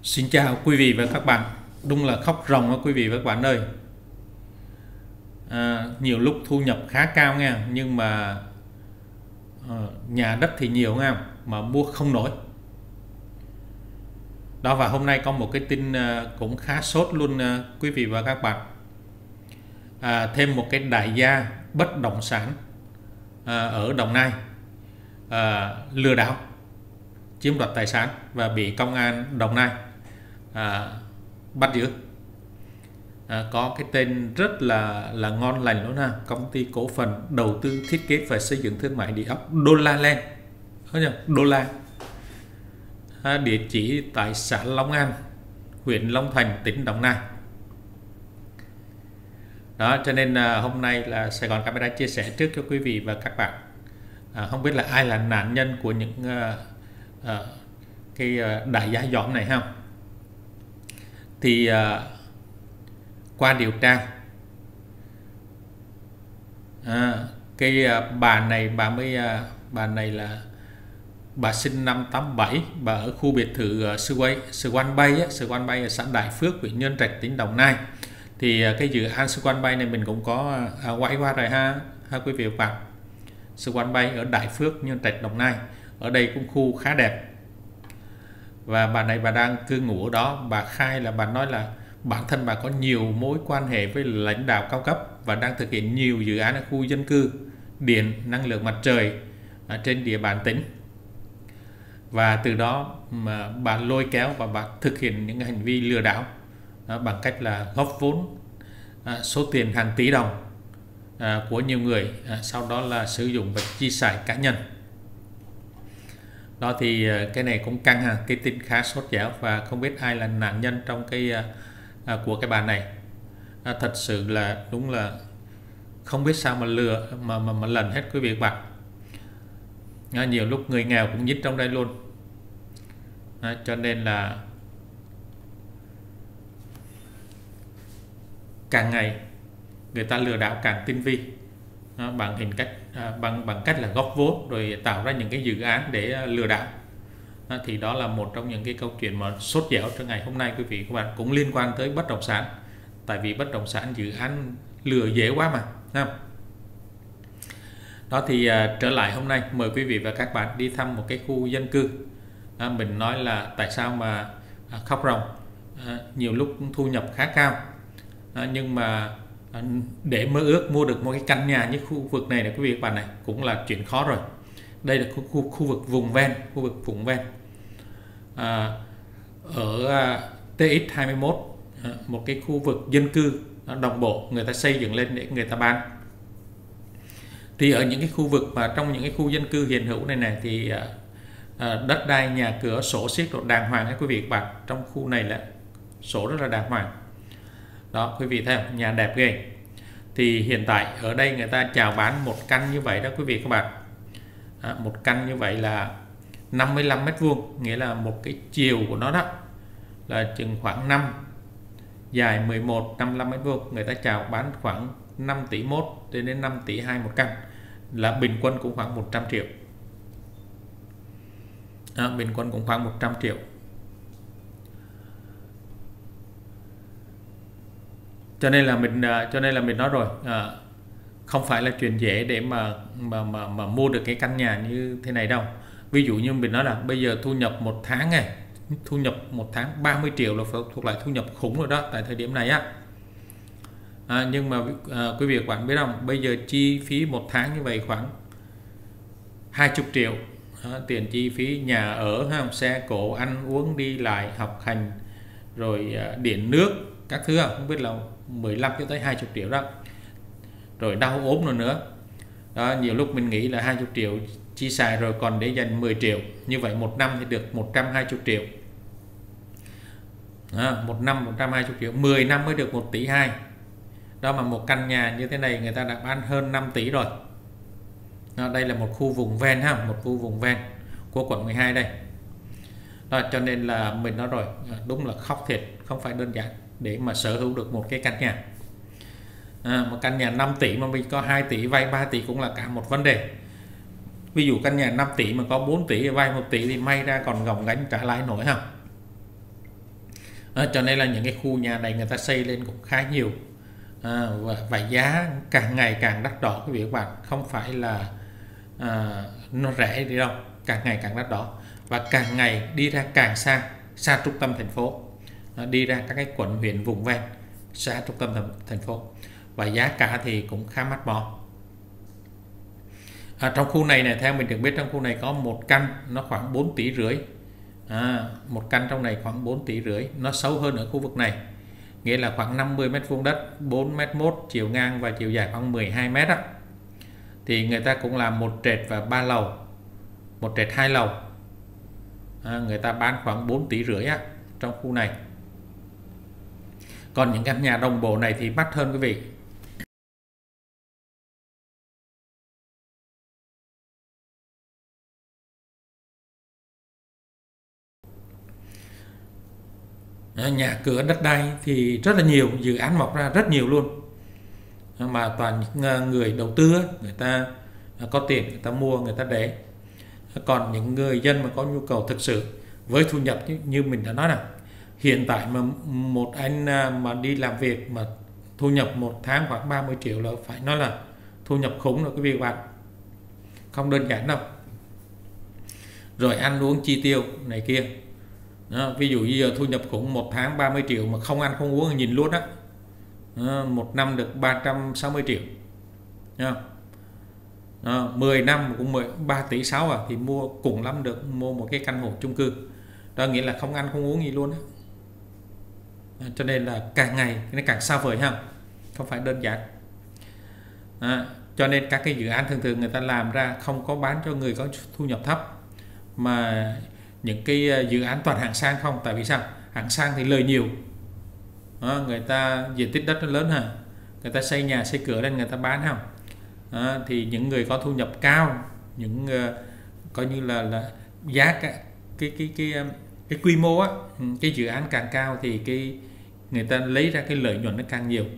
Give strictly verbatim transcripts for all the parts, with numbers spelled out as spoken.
Xin chào quý vị và các bạn. Đúng là khóc ròng đó quý vị và các bạn ơi. À, nhiều lúc thu nhập khá cao nha, nhưng mà à, nhà đất thì nhiều nha, mà mua không nổi. Đó, và hôm nay có một cái tin à, cũng khá sốt luôn à, quý vị và các bạn. À, thêm một cái đại gia bất động sản à, ở Đồng Nai à, lừa đảo chiếm đoạt tài sản và bị công an Đồng Nai à, bắt giữ. À, có cái tên rất là là ngon lành luôn ha, công ty cổ phần đầu tư thiết kế và xây dựng thương mại địa ốc Đô La Land, Đô La, à, địa chỉ tại xã Long An, huyện Long Thành, tỉnh Đồng Nai. Đó, cho nên à, hôm nay là Sài Gòn Camera chia sẻ trước cho quý vị và các bạn. À, không biết là ai là nạn nhân của những à, à, cái à, đại gia dỏm này ha. Thì à, qua điều tra, à, cái à, bà này bà mới à, bà này là bà sinh năm tám bảy, bà ở khu biệt thự uh, Swan Bay, Swan Bay ở xã Đại Phước, huyện Nhân Trạch, tỉnh Đồng Nai. Thì uh, cái dự án Swan Bay này mình cũng có uh, quay qua rồi ha, ha quý vị và các bạn. Swan Bay ở Đại Phước, Nhân Trạch, Đồng Nai. Ở đây cũng khu khá đẹp. Và bà này bà đang cư ngụ ở đó. Bà khai là bà nói là bản thân bà có nhiều mối quan hệ với lãnh đạo cao cấp và đang thực hiện nhiều dự án ở khu dân cư, điện, năng lượng mặt trời ở trên địa bàn tỉnh. Và từ đó mà bà lôi kéo và bà thực hiện những hành vi lừa đảo à, bằng cách là góp vốn à, số tiền hàng tỷ đồng à, của nhiều người, à, sau đó là sử dụng và chi xài cá nhân. Đó thì à, cái này cũng căng ha, cái tin khá sốt dẻo và không biết ai là nạn nhân trong cái à, của cái bà này. À, thật sự là đúng là không biết sao mà lừa mà mà, mà lần hết quý vị và các bạn. À, nhiều lúc người nghèo cũng nhít trong đây luôn. À, cho nên là càng ngày người ta lừa đảo càng tinh vi, à, bằng hình cách à, bằng bằng cách là góp vốn rồi tạo ra những cái dự án để à, lừa đảo. À, thì đó là một trong những cái câu chuyện mà sốt dẻo trong ngày hôm nay quý vị các bạn, cũng liên quan tới bất động sản, tại vì bất động sản dự án lừa dễ quá mà ha. Đó thì à, trở lại hôm nay mời quý vị và các bạn đi thăm một cái khu dân cư. À, mình nói là tại sao mà à, khóc ròng, à, nhiều lúc thu nhập khá cao, à, nhưng mà à, để mơ ước mua được một cái căn nhà như khu vực này này quý vị và các bạn này cũng là chuyện khó rồi. Đây là khu, khu, khu vực vùng ven, khu vực vùng ven à, ở à, T X hai mươi mốt, à, một cái khu vực dân cư à, đồng bộ người ta xây dựng lên để người ta bán. Thì ở những cái khu vực mà trong những cái khu dân cư hiện hữu này này thì à, à, đất đai, nhà cửa, sổ siết độ đàng hoàng các quý vị các bạn. Trong khu này là sổ rất là đàng hoàng. Đó quý vị thấy không? Nhà đẹp ghê. Thì hiện tại ở đây người ta chào bán một căn như vậy đó quý vị các bạn. À, một căn như vậy là năm mươi lăm mét vuông, nghĩa là một cái chiều của nó đó là chừng khoảng năm, dài mười một, năm mươi lăm mét vuông, người ta chào bán khoảng năm tỷ mốt đến đến năm tỷ hai một căn, là bình quân cũng khoảng một trăm triệu. À, bình quân cũng khoảng một trăm triệu. Cho nên là mình cho nên là mình nói rồi, à, không phải là chuyện dễ để mà mà mà mà mua được cái căn nhà như thế này đâu. Ví dụ như mình nói là bây giờ thu nhập một tháng này, thu nhập một tháng ba mươi triệu là phải thuộc lại thu nhập khủng rồi đó tại thời điểm này á. À, nhưng mà à, quý vị các bạn biết không, bây giờ chi phí một tháng như vậy khoảng hai mươi triệu. À, tiền chi phí nhà ở, ha, xe cộ, ăn uống, đi lại, học hành, rồi à, điện nước các thứ, không biết là mười lăm cho tới hai mươi triệu đó. Rồi đau ốm rồi nữa. Đó, nhiều lúc mình nghĩ là hai mươi triệu chi xài rồi còn để dành mười triệu. Như vậy một năm thì được một trăm hai mươi triệu. À, một năm một trăm hai mươi triệu, mười năm mới được một tỷ hai. Đó, mà một căn nhà như thế này người ta đã bán hơn năm tỷ rồi. Đó, đây là một khu vùng ven ha, một khu vùng ven của quận mười hai đây. Đó, cho nên là mình nói rồi, đúng là khóc thiệt, không phải đơn giản để mà sở hữu được một cái căn nhà. À, một căn nhà năm tỷ mà mình có hai tỷ vay ba tỷ cũng là cả một vấn đề. Ví dụ căn nhà năm tỷ mà có bốn tỷ vay một tỷ thì may ra còn gồng gánh trả lãi nổi ha. À, cho nên là những cái khu nhà này người ta xây lên cũng khá nhiều, à, và, và giá càng ngày càng đắt đỏ quý vị các bạn, không phải là à, nó rẻ đi đâu, càng ngày càng đắt đỏ và càng ngày đi ra càng xa, xa trung tâm thành phố, à, đi ra các cái quận huyện vùng ven, xa trung tâm thành phố, và giá cả thì cũng khá mắc mỏ. À, trong khu này này theo mình được biết trong khu này có một căn nó khoảng bốn tỷ rưỡi, à, một căn trong này khoảng bốn tỷ rưỡi, nó sâu hơn ở khu vực này, nghĩa là khoảng năm mươi mét vuông đất, bốn mét mốt chiều ngang và chiều dài khoảng mười hai mét á, thì người ta cũng làm một trệt và ba lầu, một trệt hai lầu, à, người ta bán khoảng bốn tỷ rưỡi á trong khu này. Còn những căn nhà đồng bộ này thì mắc hơn quý vị. Nhà cửa đất đai thì rất là nhiều, dự án mọc ra rất nhiều luôn, mà toàn những người đầu tư, người ta có tiền người ta mua, người ta để. Còn những người dân mà có nhu cầu thực sự với thu nhập như mình đã nói là hiện tại mà một anh mà đi làm việc mà thu nhập một tháng khoảng ba mươi triệu là phải nói là thu nhập khủng rồi quý vị và bạn, không đơn giản đâu. Rồi ăn uống chi tiêu này kia đó, ví dụ như giờ thu nhập khủng một tháng ba mươi triệu mà không ăn không uống thì nhìn luôn á, một năm được ba trăm sáu mươi triệu nha. Đó, mười năm cũng mười ba tỷ sáu à, thì mua cùng lắm được mua một cái căn hộ chung cư, đó nghĩa là không ăn không uống gì luôn á. Cho nên là càng ngày nó càng xa vời ha, không phải đơn giản. À, cho nên các cái dự án thường thường người ta làm ra không có bán cho người có thu nhập thấp, mà những cái dự án toàn hạng sang không. Tại vì sao? Hạng sang thì lời nhiều, à, người ta diện tích đất nó lớn hả, người ta xây nhà xây cửa lên người ta bán không. À, thì những người có thu nhập cao, những uh, coi như là là giá cả, cái cái cái cái, cái quy mô á, cái dự án càng cao thì cái người ta lấy ra cái lợi nhuận nó càng nhiều.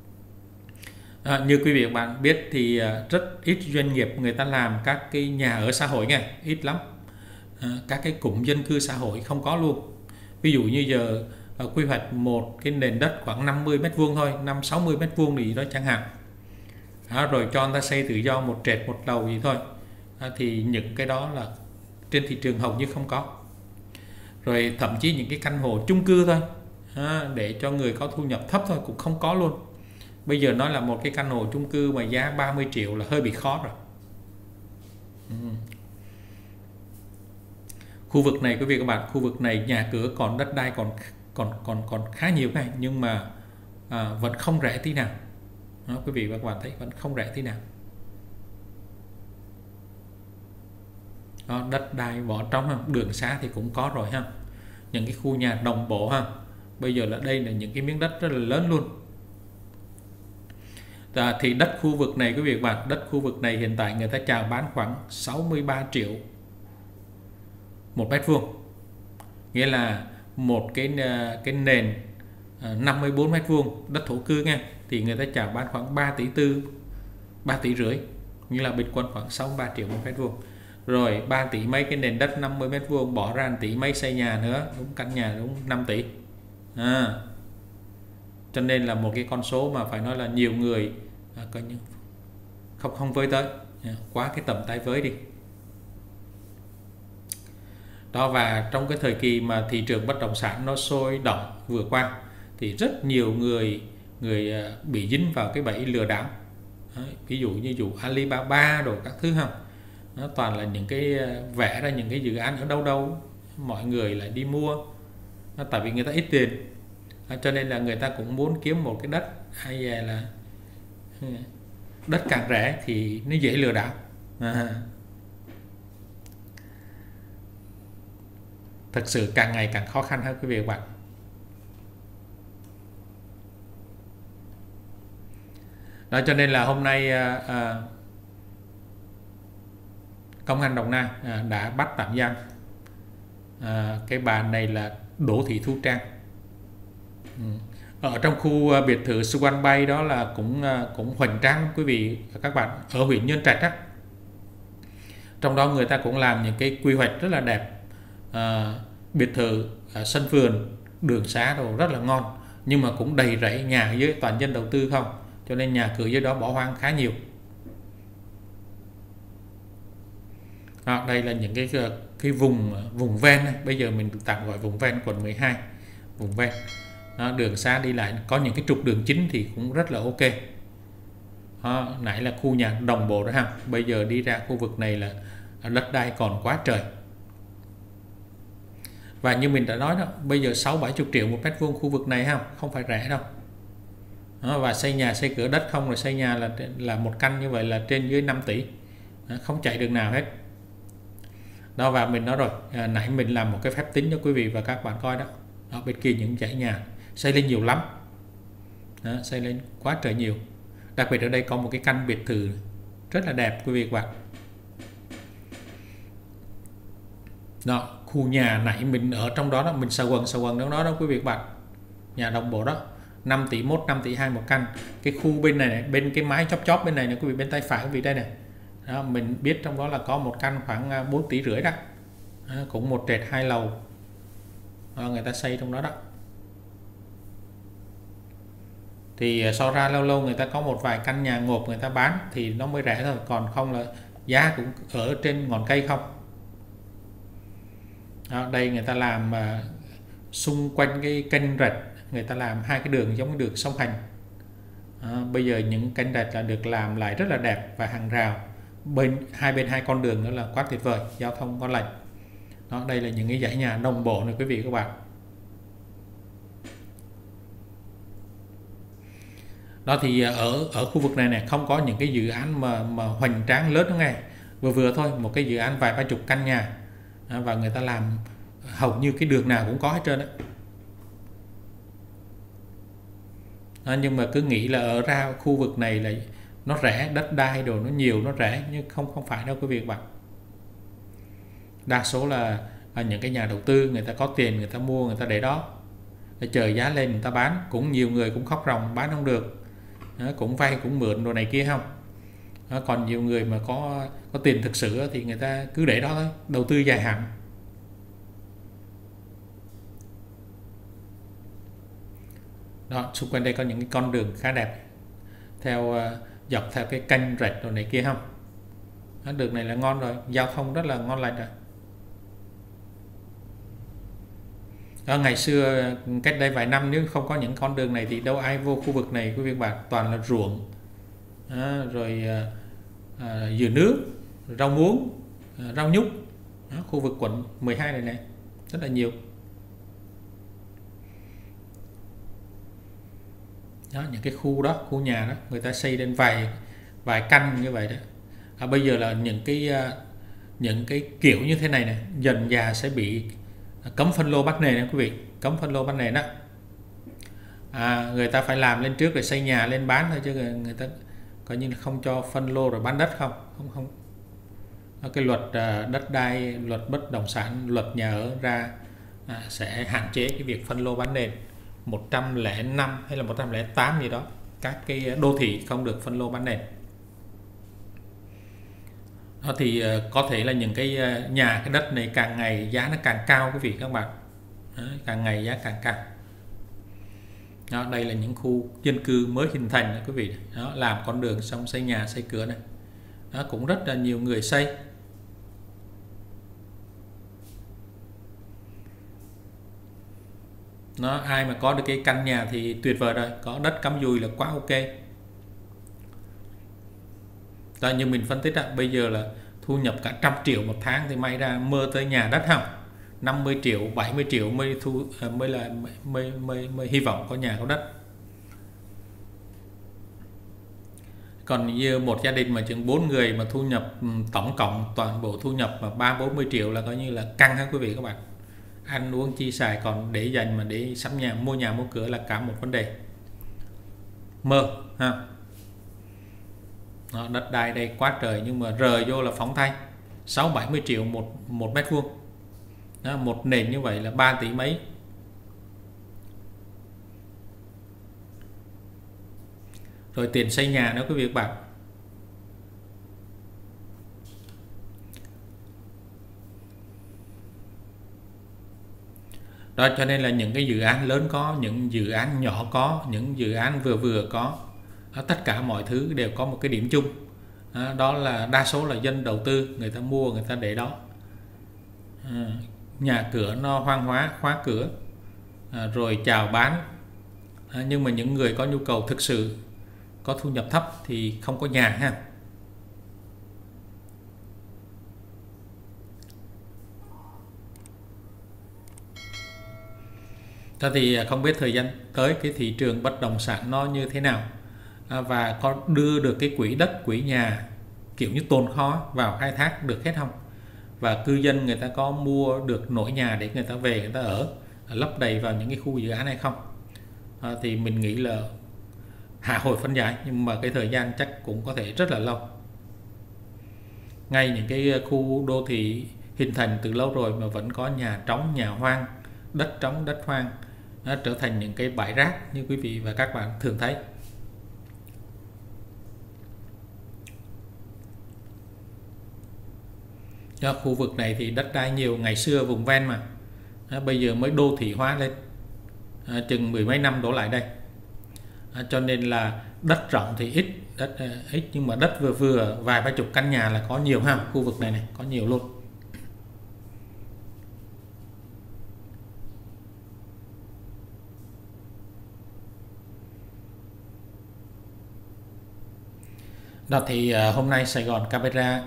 À, như quý vị và bạn biết thì uh, rất ít doanh nghiệp người ta làm các cái nhà ở xã hội nghe, ít lắm. À, các cái cụm dân cư xã hội không có luôn. Ví dụ như giờ uh, quy hoạch một cái nền đất khoảng năm mươi mét vuông thôi, năm sáu mươi mét vuông thì đó chẳng hạn. À, rồi cho người ta xây tự do một trệt một lầu gì thôi, à, thì những cái đó là trên thị trường hầu như không có. Rồi thậm chí những cái căn hộ chung cư thôi, à, để cho người có thu nhập thấp thôi cũng không có luôn. Bây giờ nói là một cái căn hộ chung cư mà giá ba mươi triệu là hơi bị khó rồi. Ừ. Khu vực này quý vị các bạn, khu vực này nhà cửa còn đất đai còn còn còn còn khá nhiều này, nhưng mà à, vẫn không rẻ tí nào. Đó, quý vị và các bạn thấy vẫn không rẻ tí nào. Đó, đất đai bỏ trống, đường xá thì cũng có rồi ha, những cái khu nhà đồng bộ ha. Bây giờ là đây là những cái miếng đất rất là lớn luôn. À, thì đất khu vực này quý vị và các bạn, đất khu vực này hiện tại người ta chào bán khoảng sáu mươi ba triệu một mét vuông, nghĩa là một cái cái nền năm mươi bốn mét vuông đất thổ cư nha, thì người ta chào bán khoảng ba tỷ tư, ba tỷ rưỡi, như là bình quân khoảng sáu mươi ba triệu một mét vuông. Rồi ba tỷ mấy cái nền đất năm mươi mét vuông bỏ ra một tỷ mấy xây nhà nữa, đúng căn nhà đúng năm tỷ. À, cho nên là một cái con số mà phải nói là nhiều người à, coi như không không với tới, quá cái tầm tay với đi. Đó, và trong cái thời kỳ mà thị trường bất động sản nó sôi động vừa qua thì rất nhiều người người bị dính vào cái bẫy lừa đảo. Đấy, ví dụ như dụ Alibaba đồ các thứ không, nó toàn là những cái vẽ ra những cái dự án ở đâu đâu mọi người lại đi mua, nó tại vì người ta ít tiền, cho nên là người ta cũng muốn kiếm một cái đất, hay là đất càng rẻ thì nó dễ lừa đảo. À, thật sự càng ngày càng khó khăn hơn quý vị và các bạn. Đó, cho nên là hôm nay à, à, Công an Đồng Nai à, đã bắt tạm giam à, cái bà này là Đỗ Thị Thu Trang. Ừ. Ở trong khu biệt thự Suan Bay đó là cũng cũng hoành tráng quý vị và các bạn, ở huyện Nhân Trạch á. Trong đó người ta cũng làm những cái quy hoạch rất là đẹp, à, biệt thự, à, sân vườn, đường xá đồ rất là ngon, nhưng mà cũng đầy rẫy nhà dưới toàn dân đầu tư không, cho nên nhà cửa dưới đó bỏ hoang khá nhiều. Đó, đây là những cái cái vùng vùng ven này. Bây giờ mình tạm gọi vùng ven quận mười hai, vùng ven. Đó, đường xá đi lại có những cái trục đường chính thì cũng rất là ok. Đó, nãy là khu nhà đồng bộ đó ha, bây giờ đi ra khu vực này là đất đai còn quá trời. Và như mình đã nói đó, bây giờ sáu bảy chục triệu một mét vuông khu vực này ha, không phải rẻ đâu. Đó, và xây nhà xây cửa đất không, rồi xây nhà là là một căn như vậy là trên dưới năm tỷ. Đó, không chạy đường nào hết. Đó, và mình nói rồi, à, nãy mình làm một cái phép tính cho quý vị và các bạn coi đó. Đó, bên kia những dãy nhà xây lên nhiều lắm. Đó, xây lên quá trời nhiều. Đặc biệt ở đây có một cái căn biệt thự rất là đẹp quý vị và các bạn. Đó, khu nhà nãy mình ở trong đó đó, mình sờ quần sờ quần trong đó đó quý vị và các bạn. Nhà đồng bộ đó, năm tỷ một, năm tỷ hai một căn. Cái khu bên này, này bên cái mái chóp chóp bên này này quý vị, bên tay phải quý vị đây này. Đó, mình biết trong đó là có một căn khoảng bốn tỷ rưỡi đó. Đó, cũng một trệt hai lầu. Đó, người ta xây trong đó đó. Thì so ra lâu lâu người ta có một vài căn nhà ngộp người ta bán thì nó mới rẻ thôi, còn không là giá cũng ở trên ngọn cây không. Đó, đây người ta làm uh, xung quanh cái kênh rạch, người ta làm hai cái đường giống như đường song hành. Đó, bây giờ những kênh rạch là được làm lại rất là đẹp, và hàng rào bên hai bên hai con đường nữa là quá tuyệt vời, giao thông ngon lành. Đó, đây là những cái dãy nhà đồng bộ này quý vị các bạn. Đó thì ở ở khu vực này này không có những cái dự án mà mà hoành tráng lớn đó nghe, vừa vừa thôi, một cái dự án vài ba chục căn nhà. Đó, và người ta làm hầu như cái đường nào cũng có hết trơn đấy. Đó, nhưng mà cứ nghĩ là ở ra khu vực này là nó rẻ, đất đai đồ nó nhiều, nó rẻ, nhưng không không phải đâu quý vị các bạn. Đa số là, là những cái nhà đầu tư người ta có tiền người ta mua, người ta để đó để chờ giá lên người ta bán. Cũng nhiều người cũng khóc ròng bán không được. Đó, cũng vay cũng mượn đồ này kia không. Đó, còn nhiều người mà có có tiền thực sự thì người ta cứ để đó thôi, đầu tư dài hạn. Đó, xung quanh đây có những cái con đường khá đẹp, theo uh, dọc theo cái kênh rạch đồ này kia không. Đó, đường này là ngon rồi, giao thông rất là ngon lành rồi. Đó, ngày xưa cách đây vài năm nếu không có những con đường này thì đâu ai vô khu vực này quý vị bạn, toàn là ruộng. Đó, rồi à, dừa nước, rau muống, à, rau nhúc. Đó, khu vực quận mười hai này này rất là nhiều. Đó, những cái khu đó, khu nhà đó người ta xây lên vài vài căn như vậy đó. À, bây giờ là những cái những cái kiểu như thế này này dần dà sẽ bị cấm phân lô bắt nền này quý vị, cấm phân lô bắt nền đó. À, người ta phải làm lên trước rồi xây nhà lên bán thôi, chứ người ta coi như là không cho phân lô rồi bán đất không không không. Cái luật đất đai, luật bất động sản, luật nhà ở ra à, sẽ hạn chế cái việc phân lô bán nền. Một trăm lẻ năm hay là một trăm lẻ tám gì đó, các cái đô thị không được phân lô bán nền. Đó thì có thể là những cái nhà cái đất này càng ngày giá nó càng cao quý vị các bạn. Đó, càng ngày giá càng cao. Đó, đây là những khu dân cư mới hình thành đó, quý vị. Đó, làm con đường xong xây nhà xây cửa này. Đó, cũng rất là nhiều người xây. Nó ai mà có được cái căn nhà thì tuyệt vời rồi, có đất cắm dùi là quá ok. Đó, như mình phân tích đó, bây giờ là thu nhập cả trăm triệu một tháng thì may ra mơ tới nhà đất không, năm mươi triệu, bảy mươi triệu mới thu mới là mới mới mới hy vọng có nhà có đất. Còn như một gia đình mà chừng bốn người mà thu nhập tổng cộng toàn bộ thu nhập mà ba bốn mươi triệu là coi như là căng ha quý vị các bạn. Ăn uống chi xài còn để dành mà để sắm nhà, mua nhà mua cửa là cả một vấn đề. Mơ ha. Đó, đất đai đây quá trời, nhưng mà rời vô là phóng thay sáu bảy mươi triệu một một mét vuông. Đó, một nền như vậy là ba tỷ mấy. Rồi tiền xây nhà nữa quý vị các bạn. Đó cho nên là những cái dự án lớn có, những dự án nhỏ có, những dự án vừa vừa có, tất cả mọi thứ đều có một cái điểm chung, đó là đa số là dân đầu tư, người ta mua, người ta để đó, nhà cửa nó hoang hóa, khóa cửa rồi chào bán. Nhưng mà những người có nhu cầu thực sự, có thu nhập thấp thì không có nhà ha. Đó thì không biết thời gian tới cái thị trường bất động sản nó như thế nào, và có đưa được cái quỹ đất, quỹ nhà kiểu như tồn kho vào khai thác được hết không, và cư dân người ta có mua được nổi nhà để người ta về người ta ở, lấp đầy vào những cái khu dự án hay không. À, thì mình nghĩ là hạ hồi phân giải, nhưng mà cái thời gian chắc cũng có thể rất là lâu. Ngay những cái khu đô thị hình thành từ lâu rồi mà vẫn có nhà trống, nhà hoang, đất trống, đất hoang, nó trở thành những cái bãi rác như quý vị và các bạn thường thấy. Cho khu vực này thì đất đai nhiều, ngày xưa vùng ven mà, à, bây giờ mới đô thị hóa lên, à, chừng mười mấy năm đổ lại đây, à, cho nên là đất rộng thì ít, đất à, ít nhưng mà đất vừa vừa vài ba chục căn nhà là có nhiều ha. Khu vực này này có nhiều luôn. Đó thì à, hôm nay Sài Gòn Camera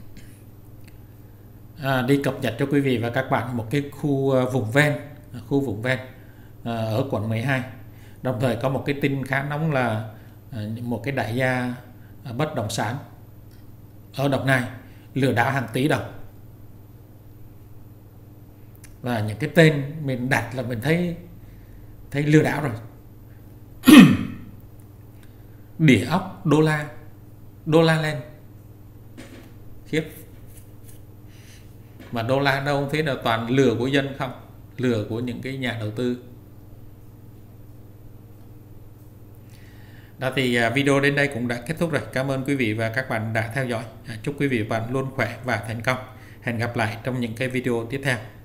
À, đi cập nhật cho quý vị và các bạn một cái khu uh, vùng ven, khu vùng ven uh, ở quận mười hai. Đồng thời có một cái tin khá nóng là uh, một cái đại gia uh, bất động sản ở Đồng Nai lừa đảo hàng tỷ đồng. Và những cái tên mình đặt là mình thấy thấy lừa đảo rồi. Địa ốc đô la, đô la lên khiếp. Mà đô la đâu thế, là toàn lừa của dân không, lừa của những cái nhà đầu tư. Đó thì video đến đây cũng đã kết thúc rồi. Cảm ơn quý vị và các bạn đã theo dõi. Chúc quý vị và bạn luôn khỏe và thành công. Hẹn gặp lại trong những cái video tiếp theo.